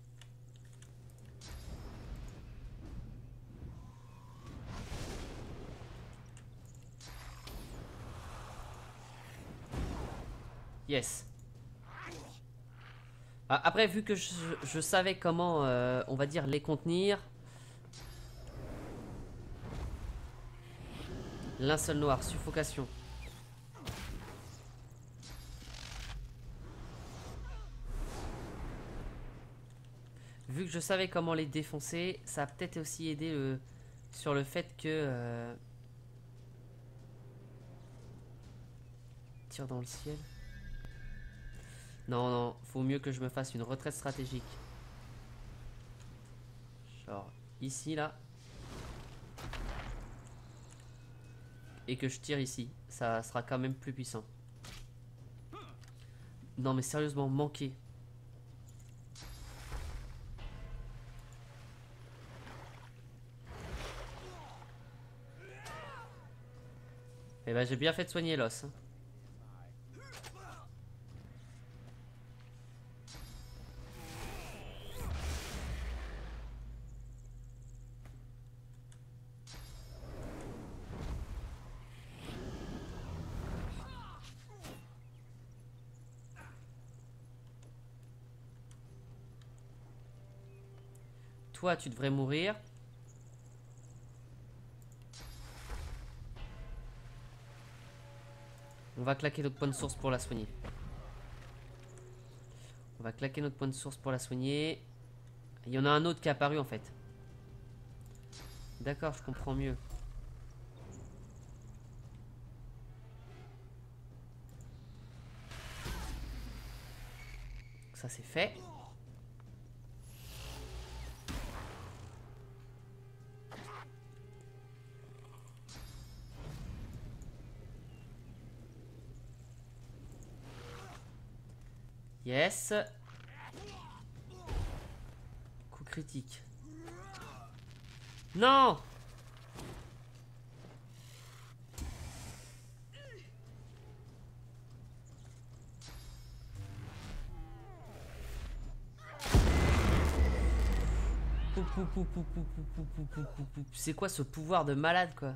Yes. Ah, après, vu que je, je savais comment, euh, on va dire, les contenir. Linceul noir, suffocation. Vu que je savais comment les défoncer, ça a peut-être aussi aidé le, sur le fait que... Euh, tire dans le ciel. Non, non, faut mieux que je me fasse une retraite stratégique. Genre ici, là. Et que je tire ici. Ça sera quand même plus puissant. Non, mais sérieusement, manquer. Eh ben, j'ai bien fait de soigner l'os. Toi, tu devrais mourir. On va claquer notre point de source pour la soigner. On va claquer notre point de source pour la soigner. Il y en a un autre qui est apparu en fait. D'accord, je comprends mieux. Ça c'est fait. Yes. Coup critique. Non! C'est quoi ce pouvoir de malade quoi?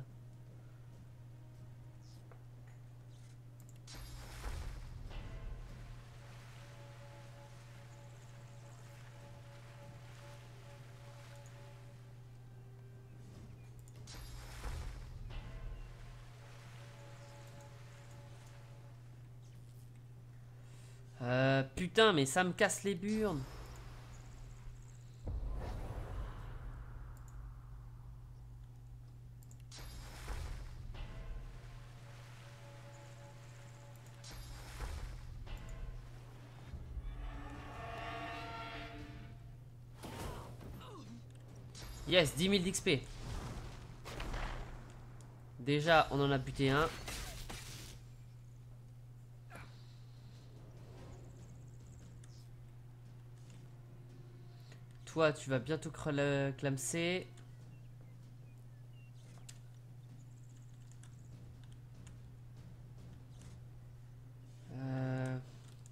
Euh, putain, mais ça me casse les burnes. Yes, dix mille d'X P. Déjà, on en a buté un. Toi, tu vas bientôt cl- clamser. Euh...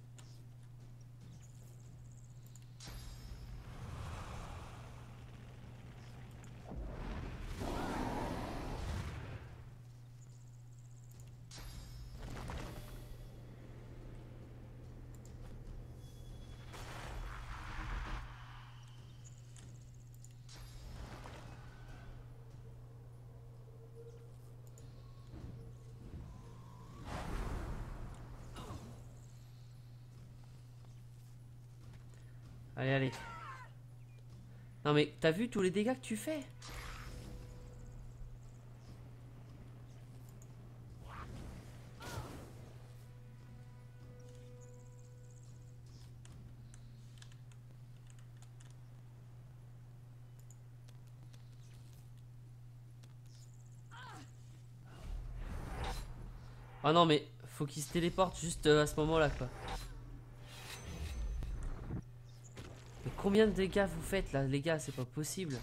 Allez, allez. Non mais, t'as vu tous les dégâts que tu fais? Oh non mais, faut qu'il se téléporte juste euh, à ce moment-là quoi. Mais combien de dégâts vous faites là, les gars? C'est pas possible.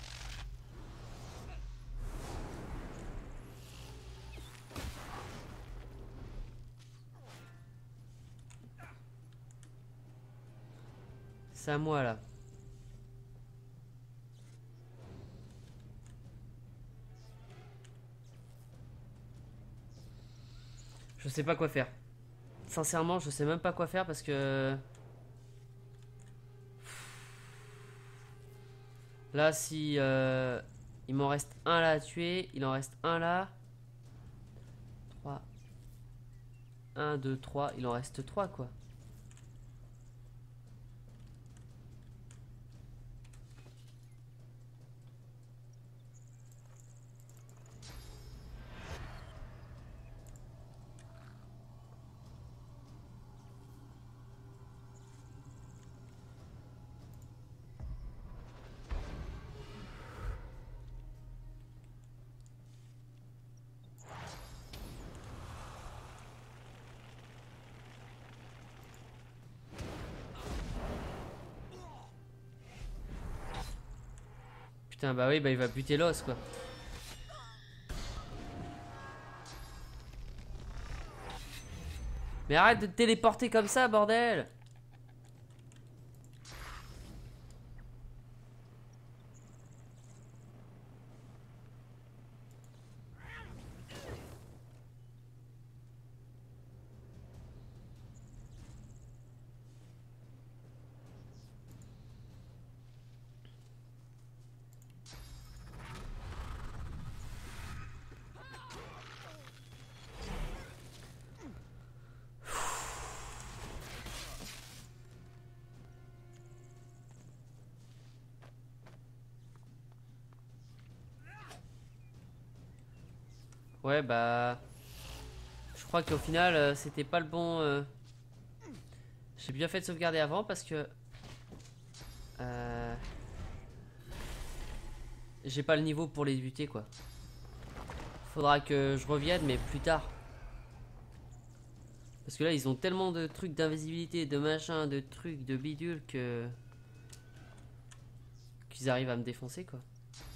C'est à moi là. Je sais pas quoi faire. Sincèrement, je sais même pas quoi faire parce que... Là, si... Euh, il m'en reste un là à tuer. Il en reste un là. trois. un, deux, trois. Il en reste trois quoi. Putain, bah oui, bah il va buter l'os quoi. Mais arrête de te téléporter comme ça, bordel! Ouais, bah... Je crois qu'au final, euh, c'était pas le bon... euh, J'ai bien fait de sauvegarder avant parce que... Euh... J'ai pas le niveau pour les buter, quoi. Faudra que je revienne, mais plus tard. Parce que là, ils ont tellement de trucs d'invisibilité, de machin, de trucs, de bidule que... qu'ils arrivent à me défoncer, quoi.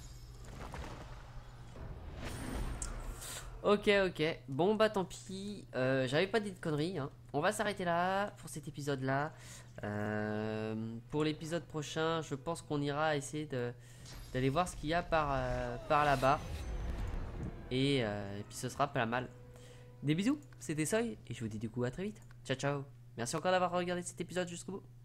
Ok, ok. Bon, bah tant pis. Euh, J'avais pas dit de conneries, hein. On va s'arrêter là pour cet épisode-là. Euh, pour l'épisode prochain, je pense qu'on ira essayer de d'aller voir ce qu'il y a par, euh, par là-bas. Et, euh, et puis ce sera pas mal. Des bisous, c'était Soy, et je vous dis du coup à très vite. Ciao, ciao. Merci encore d'avoir regardé cet épisode jusqu'au bout.